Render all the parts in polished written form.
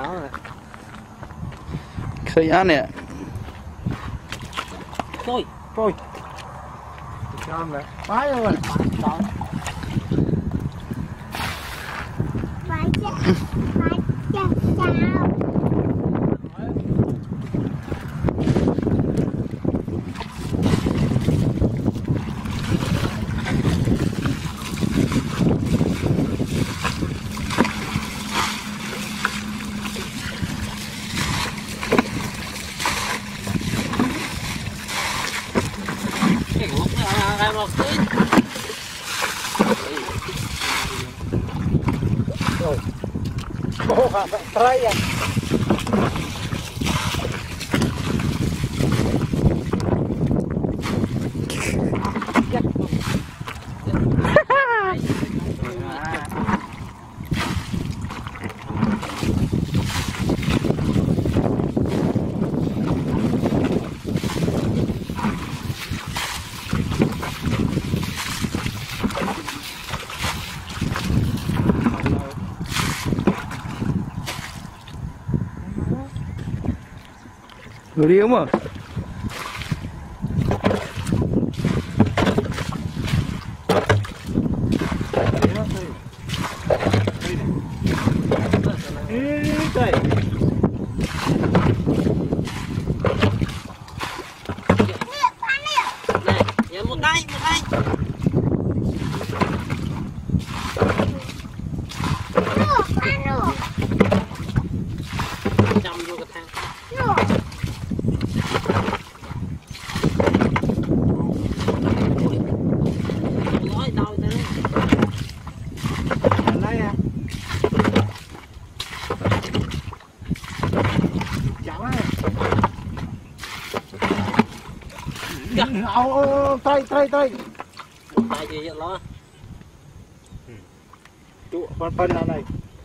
khơi ăn nè thôi thôi Chọn rồi, bái rồi. chọn Bái cha chào. một tí Rồi. Bố hả, trai à. người đi không à một đây chăm vô cái thang nói đau thế Đây à. Cháu á. Tay tay gì vậy lo trụ phân này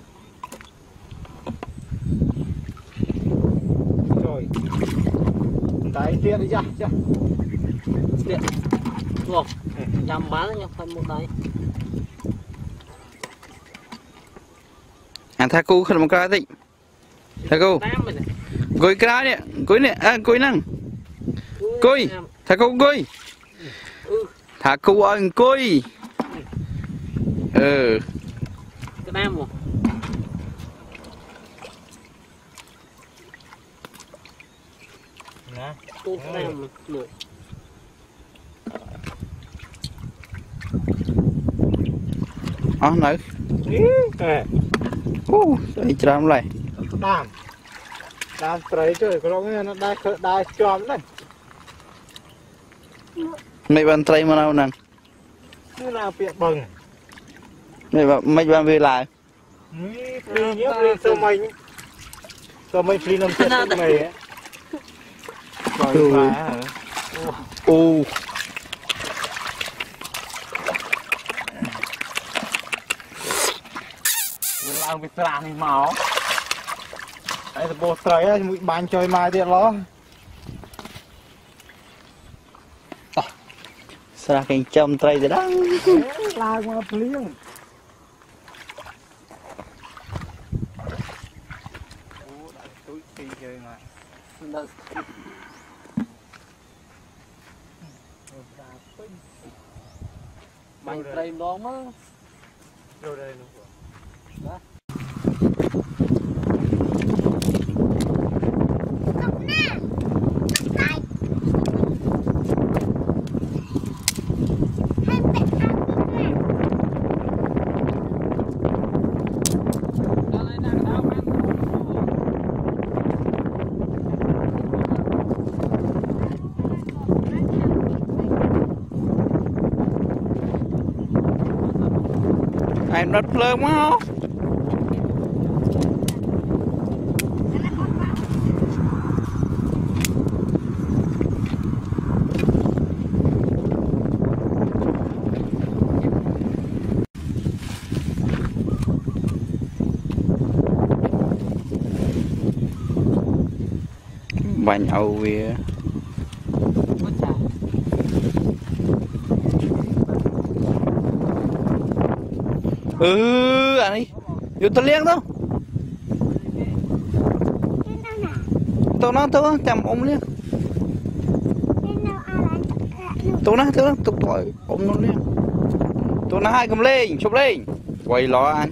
rồi tay tia đi ra tiện luôn chăm bán nha phân một tay ăn tha cu không một cái gì tha cu cùi cái nè cùi nè à cùi năng cùi tha cu cùi thả cu ơi cùi cái nam một nè tu nam một nữa đây chạm lại đam trời trời có nó đai chòm đấy mấy bạn trai mà nào nè như là việc bừng mấy bạn về lại đi nhớ đi cho mình đi nằm chết mày á rồi hả u làm việc làm thì máu đây là bột trời á mũi bàn chơi mai tiền lo sao cái châm trai rồi đó la qua liêng bánh trai đó mà đâu đây đó em đất lớn quá bánh âu về anh đi vô tao liêng đâu tụi nó chăm ôm liền tụi nó tụi ôm nó liền tụi nó hai cầm lên chụp lên quay lo anh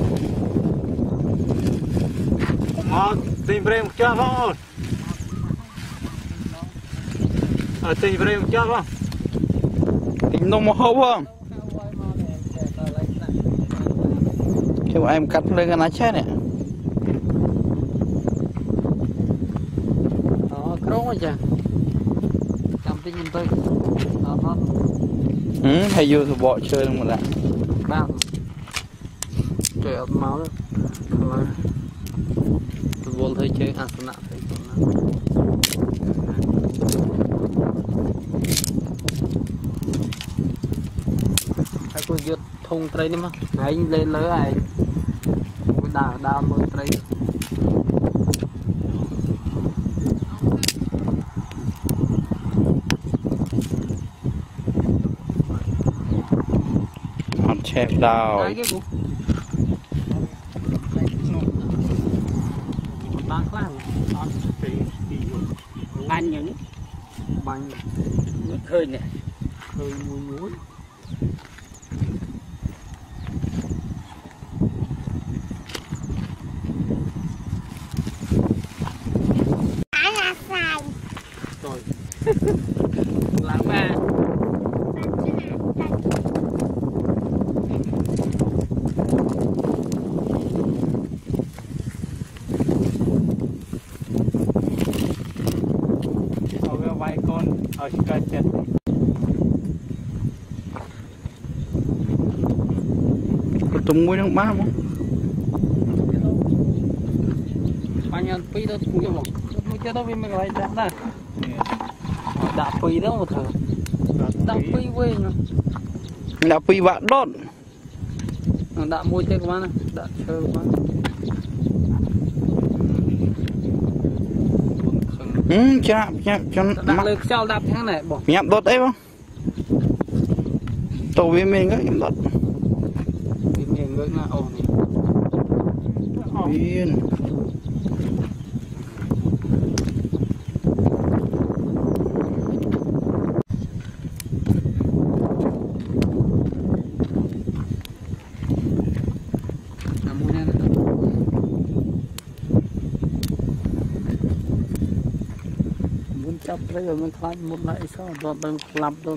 tìm về một chút không tìm về một chút không tìm nông một hộp không kêu em cắt lên cái lá chết này Đó chả cầm cái nhìn tôi thầy vô tụi bọ chơi một lần bao trời ấm máu đó tụi vô thấy chơi ăn sẵn thấy hay cô giật thùng tray đi mà anh lên lỡ ai đào mưa tray chép đào bán khoan bán những bán khơi nè khơi muối muối rồi lãng ba vài con ở cái chân có tung muối trong ba không bao nhiêu phi đó cũng được muối cho đó vì mình lại đặt ra đã phi đó một thằng đã phi quên đã phi bạn đốt đã muối chơi của bạn đã chơi của bạn cho đặt lực sao đặt thế này bỏ nhắm đốt đấy không tổ viên mình có nhắm đốt mình ngưỡng là ổn viên chấp lấy rồi mình thay một lại sao toàn đang làm đâu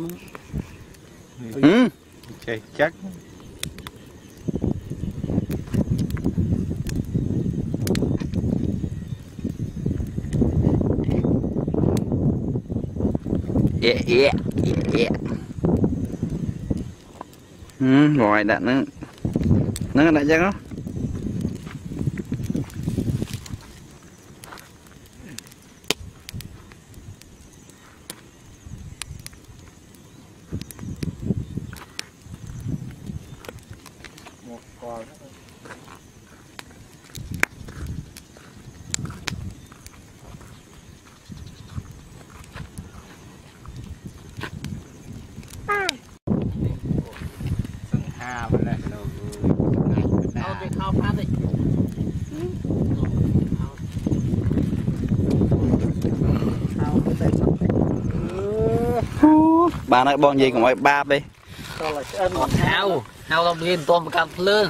chạy chắc rồi đã nó đã chắc đó khao phát đi bà nói bọn gì cũng phải ba đi hao lòng điên toàn một cặp lương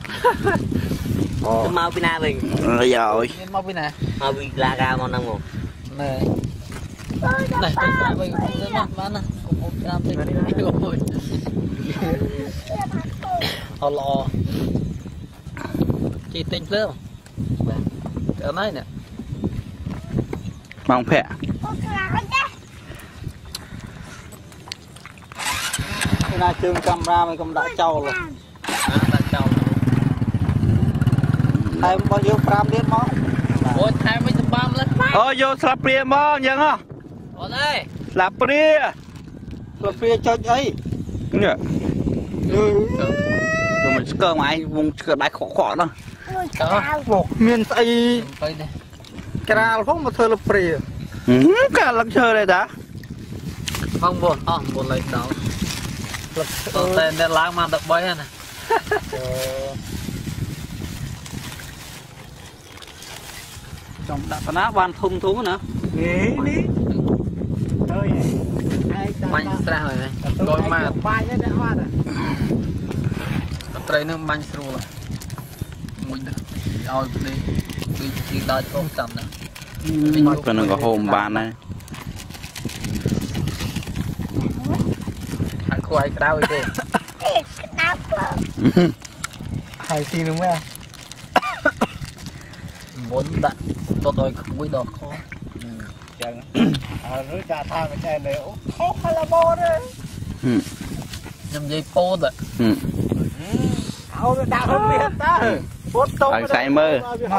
mau pina mình rồi mau pina mau bị la ra món ăn một này này mình bán nè cũng một cặp đi rồi họ lò chị tính lắm ở đây nè mong phẹ na chương camera mình cũng đã trâu rồi đã trâu thay bao nhiêu gram biết món ôi thay mấy tấm băm lên vô slap pria mong vậy hả ở đây slap pria cho ấy nè rồi mình cơ mà anh vùng cửa đáy khó đó một miền tây cái nào không mà thơ là pria cả lắc chơi đây đã không buồn buồn lấy đâu tên để láng mà được bấy nè Hãy subscribe cho kênh Ghiền Mì Gõ để không bỏ lỡ những video hấp dẫn. trong đặt ná ban thung thú nữa Nghỉ đi. Thôi bánh ra rồi này đôi mà bay nó đã hoa rồi. tray nó bánh sưu rồi mình được ao đi đi đợi không tầm nữa Còn nó có hôm bàn này. ăn khoai đau đi đáp Hay xin đúng không? muốn đặt tôi quý đọt khó Chẳng. Nó trả thang cái chai này khó hay là bò đấy. nhầm dây po rồi Áo nó đau hơn biết ta. Bốt tông. Ở say mơ.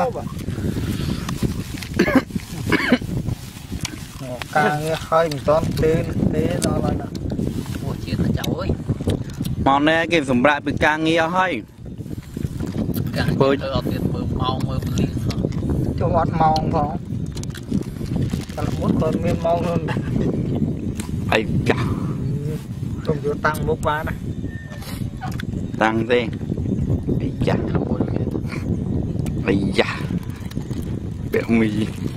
Càng hơi mình toán tên thế đó là ủa chuyện là cháu ơi Món này cái sủng bại bị càng nghi hơi. cả Bơi. chơi ở tiền mơ mau mơ liên cho ngọt màu không? Còn muốn còn nguyên màu hơn. Ây chà. Không chịu tăng bốc ba này. Tăng đi. Ây chà. Ây chà. Béo mì.